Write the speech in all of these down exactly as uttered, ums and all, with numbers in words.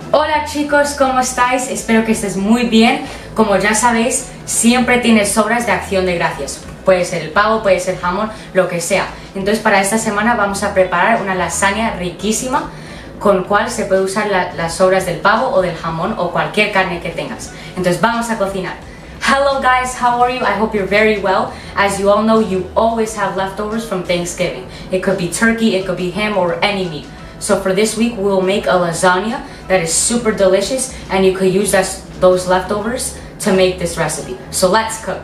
Hola chicos, ¿cómo estáis? Espero que estés muy bien. Como ya sabéis, siempre tienes sobras de acción de gracias. Puede ser el pavo, puede ser jamón, lo que sea. Entonces para esta semana vamos a preparar una lasaña riquísima con cual se puede usar la, las sobras del pavo o del jamón o cualquier carne que tengas. Entonces vamos a cocinar. Hello guys, how are you? I hope you're very well. As you all know, you always have leftovers from Thanksgiving. It could be turkey, it could be ham, or any meat. So for this week, we will make a lasagna that is super delicious, and you could use that, those leftovers to make this recipe. So let's cook.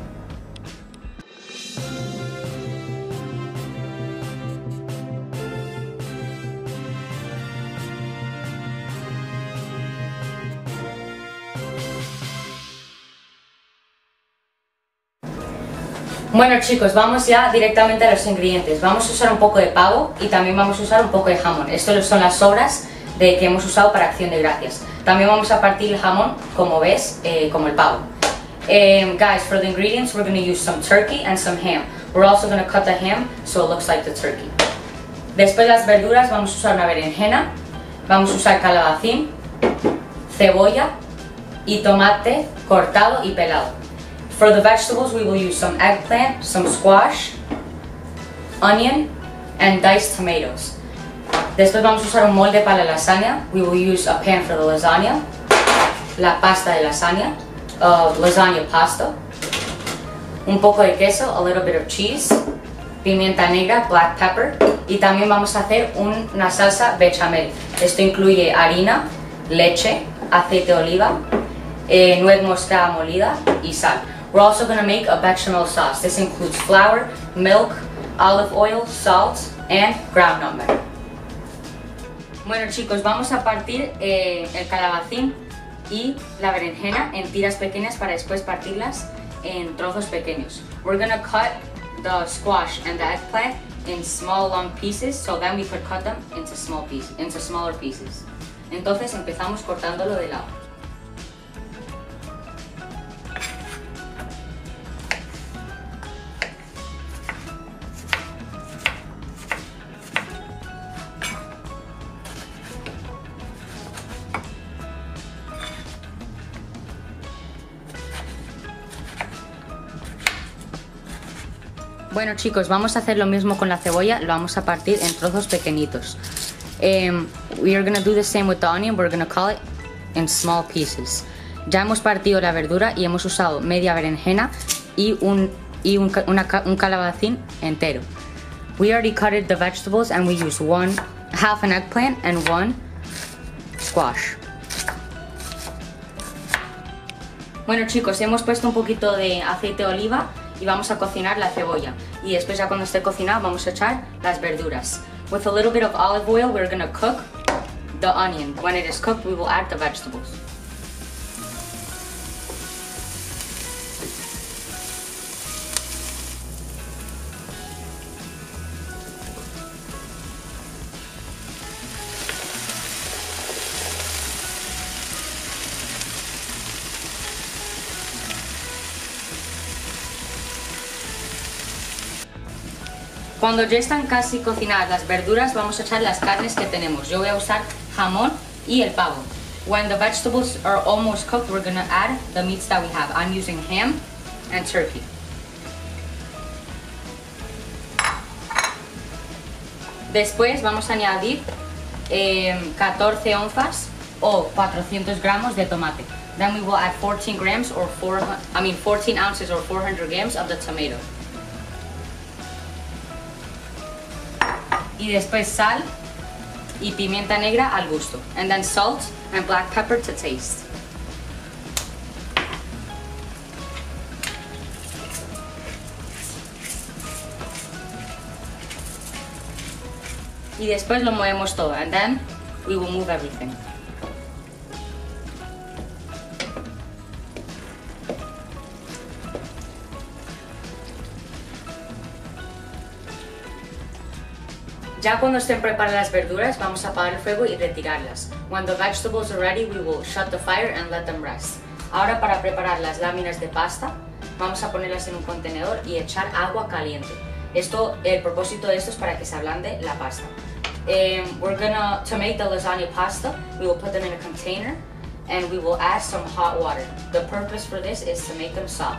Bueno chicos, vamos ya directamente a los ingredientes. Vamos a usar un poco de pavo y también vamos a usar un poco de jamón. Estas son las sobras de que hemos usado para acción de gracias. También vamos a partir el jamón, como ves, eh, como el pavo. Um, guys, for the ingredients we're going to use some turkey and some ham. We're also going to cut the ham so it looks like the turkey. Después las verduras vamos a usar una berenjena, vamos a usar calabacín, cebolla y tomate cortado y pelado. For the vegetables, we will use some eggplant, some squash, onion, and diced tomatoes. Después vamos a usar un molde para la lasaña. We will use a pan for the lasagna, la pasta de lasaña, uh, lasagna pasta, un poco de queso, a little bit of cheese, pimienta negra, black pepper, y también vamos a hacer una salsa bechamel. Esto incluye harina, leche, aceite de oliva, eh, nuez moscada molida y sal. We're also going to make a bechamel sauce. This includes flour, milk, olive oil, salt, and ground nutmeg. Bueno chicos, vamos a partir eh, el calabacín y la berenjena en tiras pequeñas para después partirlas en trozos pequeños. We're going to cut the squash and the eggplant in small long pieces, so then we could cut them into small pieces, into smaller pieces. Entonces empezamos cortándolo de lado. Bueno chicos, vamos a hacer lo mismo con la cebolla, lo vamos a partir en trozos pequeñitos. Um, we are going to do the same with the onion, we're going to cut it in small pieces. Ya hemos partido la verdura y hemos usado media berenjena y un, y un, una, un calabacín entero. We already cutted the vegetables and we used one, half an eggplant and one squash. Bueno chicos, hemos puesto un poquito de aceite de oliva y vamos a cocinar la cebolla, y después ya cuando esté cocinado vamos a echar las verduras. With a little bit of olive oil we're going to cook the onion. When it is cooked we will add the vegetables. Cuando ya están casi cocinadas las verduras, vamos a echar las carnes que tenemos. Yo voy a usar jamón y el pavo. When the vegetables are almost cooked, we're going to add the meats that we have. I'm using ham and turkey. Después vamos a añadir eh, catorce onzas o cuatrocientos gramos de tomate. Then we will add fourteen grams or four, I mean fourteen ounces or four hundred grams of the tomato. Y después sal y pimienta negra al gusto. And then salt and black pepper to taste. Y después lo movemos todo. And then we will move everything. Ya cuando estén preparadas las verduras, vamos a apagar el fuego y retirarlas. When the vegetables are ready, we will shut the fire and let them rest. Ahora para preparar las láminas de pasta, vamos a ponerlas en un contenedor y echar agua caliente. Esto, el propósito de esto es para que se ablande la pasta. Um, we're gonna, to make the lasagna pasta, we will put them in a container and we will add some hot water. The purpose for this is to make them soft.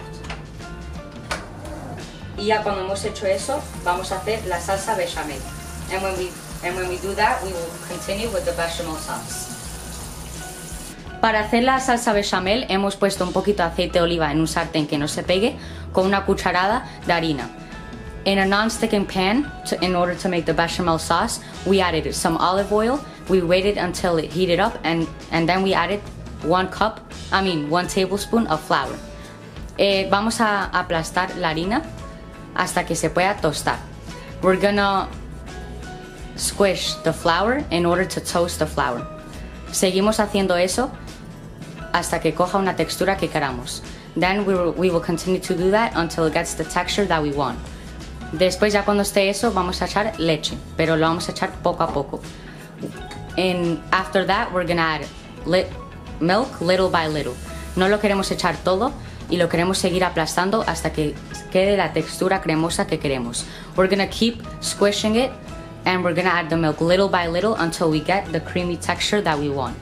Y ya cuando hemos hecho eso, vamos a hacer la salsa bechamel. And when we, and when we do that, we will continue with the bechamel sauce. Para hacer la salsa bechamel hemos puesto un poquito de aceite de oliva en un sartén que no se pegue con una cucharada de harina. In a non-sticking pan, to, in order to make the bechamel sauce, we added some olive oil. We waited until it heated up, and, and then we added one cup, I mean one tablespoon of flour. Eh, vamos a aplastar la harina hasta que se pueda tostar. We're gonna squish the flour in order to toast the flour. Seguimos haciendo eso hasta que coja una textura que queramos. Then we will, we will continue to do that until it gets the texture that we want. Después ya cuando esté eso vamos a echar leche, pero lo vamos a echar poco a poco. And after that we're gonna add lit milk little by little. No lo queremos echar todo y lo queremos seguir aplastando hasta que quede la textura cremosa que queremos. We're gonna keep squishing it and we're gonna add the milk little by little until we get the creamy texture that we want.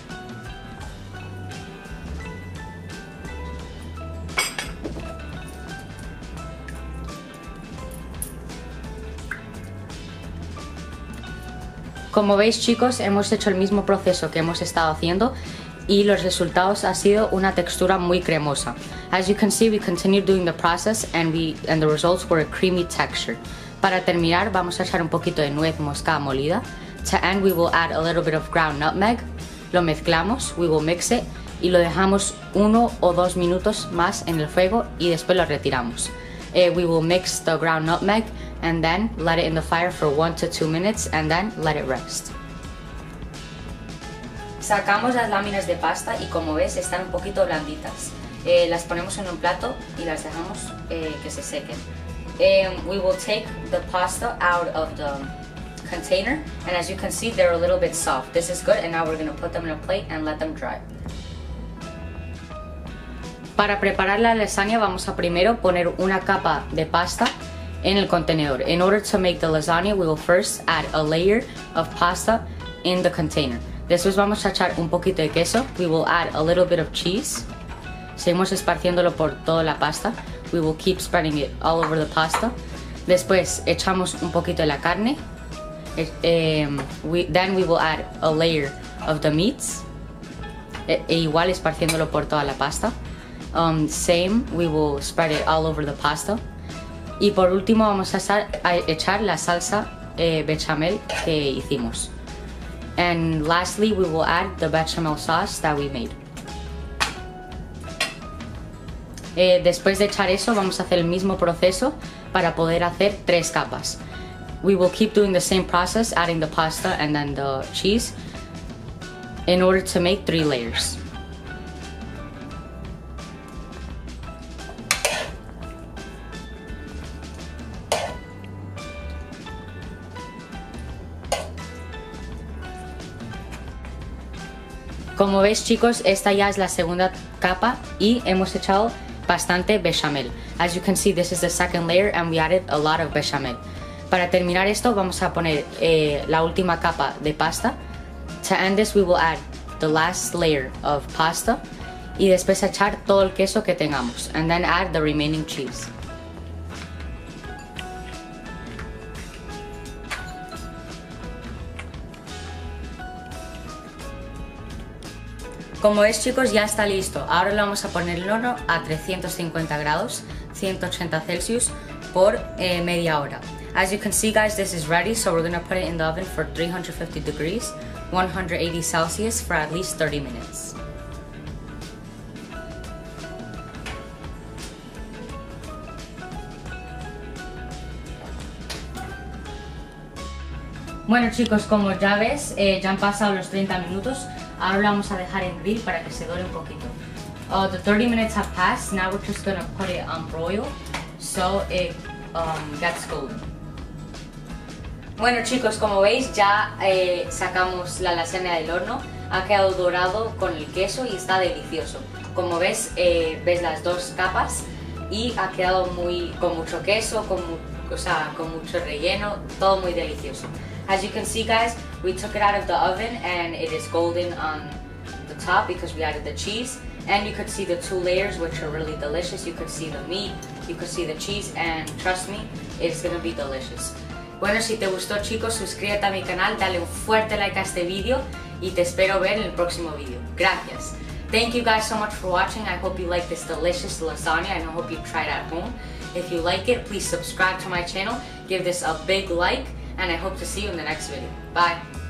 Como veis, chicos, hemos hecho el mismo proceso que hemos estado haciendo y los resultados ha sido una textura muy cremosa. As you can see, we continued doing the process and, we, and the results were a creamy texture. Para terminar, vamos a echar un poquito de nuez moscada molida. To end, we will add a little bit of ground nutmeg. Lo mezclamos, we will mix it y lo dejamos uno o dos minutos más en el fuego y después lo retiramos. Uh, we will mix the ground nutmeg and then let it in the fire for one to two minutes and then let it rest. Sacamos las láminas de pasta y como ves están un poquito blanditas. Eh, las ponemos en un plato y las dejamos eh, que se sequen. Um, we will take the pasta out of the container and as you can see they're a little bit soft. This is good and now we're going to put them in a plate and let them dry. Para preparar la lasaña vamos a primero poner una capa de pasta en el contenedor. In order to make the lasagna, we will first add a layer of pasta in the container. Después vamos a echar un poquito de queso. We will add a little bit of cheese. Seguimos esparciéndolo por toda la pasta. We will keep spreading it all over the pasta. Después echamos un poquito de la carne. Um, we, then we will add a layer of the meats. E, e igual esparciéndolo por toda la pasta. Um, same, we will spread it all over the pasta. Y por último vamos a, a echar la salsa eh, bechamel que hicimos. And lastly we will add the bechamel sauce that we made. Eh, después de echar eso vamos a hacer el mismo proceso para poder hacer tres capas. We will keep doing the same process, adding the pasta and then the cheese in order to make three layers. Como veis, chicos, esta ya es la segunda capa y hemos echado bastante bechamel. As you can see, this is the second layer and we added a lot of bechamel. Para terminar esto vamos a poner eh, la última capa de pasta. To end this we will add the last layer of pasta y después echar todo el queso que tengamos and then add the remaining cheese. Como ves, chicos, ya está listo. Ahora lo vamos a poner en el horno a trescientos cincuenta grados, ciento ochenta Celsius, por eh, media hora. As you can see, guys, this is ready, so we're going to put it in the oven for three hundred fifty degrees, one hundred eighty Celsius for at least thirty minutes. Bueno, chicos, como ya ves, eh, ya han pasado los treinta minutos. Ahora lo vamos a dejar en grill para que se dore un poquito. Uh, the thirty minutes have passed. Now we're just gonna put it on broil so it um, gets golden. Bueno, chicos, como veis ya eh, sacamos la lasaña del horno. Ha quedado dorado con el queso y está delicioso. Como ves, eh, ves las dos capas y ha quedado muy con mucho queso, con, mu o sea, con mucho relleno, todo muy delicioso. As you can see guys, we took it out of the oven and it is golden on the top because we added the cheese. And you could see the two layers, which are really delicious. You could see the meat, you could see the cheese, and trust me, it's gonna be delicious. Bueno, si te gustó chicos, suscríbete a mi canal, dale un fuerte like a este video y te espero ver en el próximo video. Gracias. Thank you guys so much for watching. I hope you like this delicious lasagna and I hope you try it at home. If you like it, please subscribe to my channel, give this a big like, and I hope to see you in the next video. Bye.